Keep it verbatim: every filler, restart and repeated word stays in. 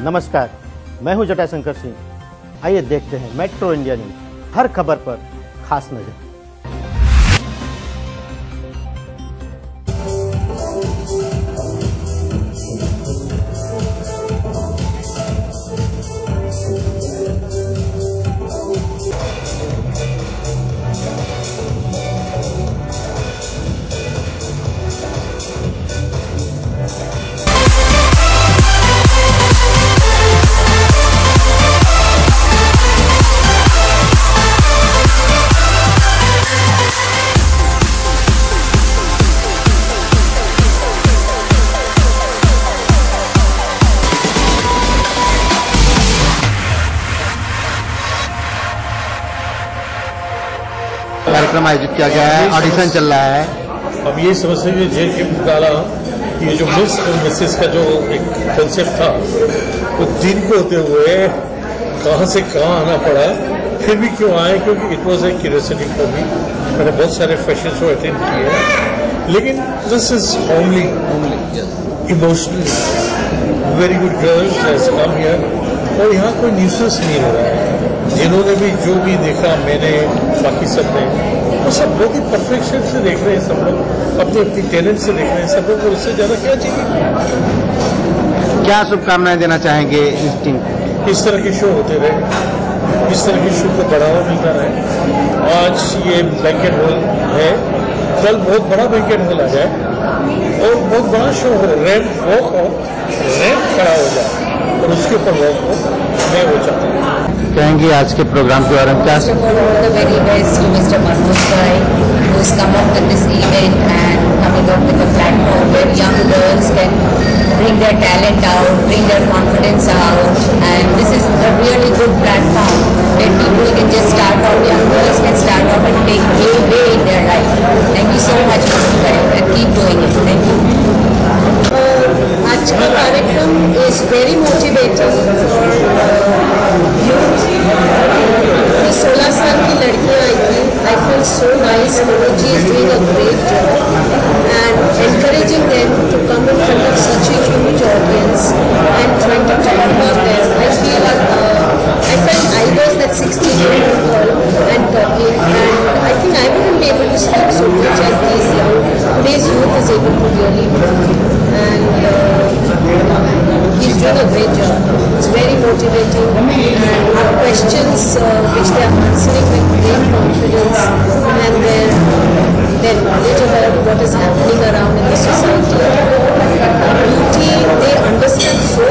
नमस्कार, मैं हूं जटाशंकर सिंह। आइए देखते हैं मेट्रो इंडिया न्यूज, हर खबर पर खास नजर। कार्यक्रम आयोजित किया गया है, ऑडिशन चल रहा है। अब ये समझ लीजिए जेल के निकाला कि ये जो मिस और मिसेस का जो एक कंसेप्ट था वो दिन को होते हुए कहाँ से कहाँ आना पड़ा, फिर भी क्यों आए, क्योंकि it was a curiosity for me. मैंने बहुत सारे फैशन शो अटेंड किए हैं, लेकिन this is only emotionally very good girls has come here, और यहाँ कोई न्यूसेंस नहीं हो रहा है। जिन्होंने भी जो भी देखा, मैंने, बाकी सब ने, वो सब बहुत ही परफेक्शन से देख रहे हैं, सब लोग अपनी अपनी टैलेंट से देख रहे हैं सब लोग, और इससे ज़्यादा क्या चाहिए। क्या शुभकामनाएं देना चाहेंगे इस टीम को? इस तरह के शो होते रहे, इस तरह के शो को बढ़ावा मिलता रहे। आज ये बैंकेट हॉल है, कल बहुत बड़ा बैंकेट हॉल आ जाए और बहुत बड़ा शो हो, रैंप वॉक हो, रैंप खड़ा हो जाए और उसके ऊपर वॉक हो, मैं वो चाहता हूँ। कहेंगे आज के प्रोग्राम के बारे में क्या? The very best to Mister Manoj Bhai, who has come up with this event and coming up with a platform where young girls can bring their talent out, bring their confidence out, and this is a really good platform where people can just start out, young girls can start out and take way, way in their life. Thank you so much, Manoj Bhai, and keep doing it. Thank you. आज का कार्यक्रम is very motivating for youth. सोलह साल की लड़कियां आई थी। I feel so nice. Manoj ji is doing a great job and encouraging them to come in front of such a huge audience and trying to talk about them. I feel uh, I felt I was that sixteen-year-old girl and talking, and I think I wouldn't be able to speak so much as these young today's youth is able to really do. And uh, he's doing a great job. It's very motivating, and our questions uh, which they are answering with great confidence and their their knowledge about what is happening around in the society. Beauty, they understand so